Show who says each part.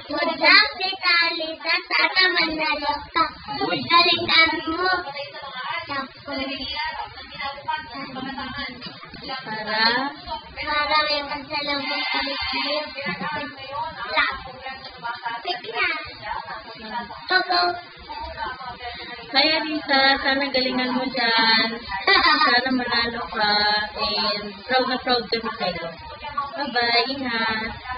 Speaker 1: Good luck, Tita Alisa. Sana manalo ka. Galingan mo. Para may pasalubong ulit sa'yo. Sige na. Go.
Speaker 2: Kaya Lisa, sana galingan mo dyan. Sana manalo ka. And proud na proud kami sa'yo. Bye-bye. Ingat.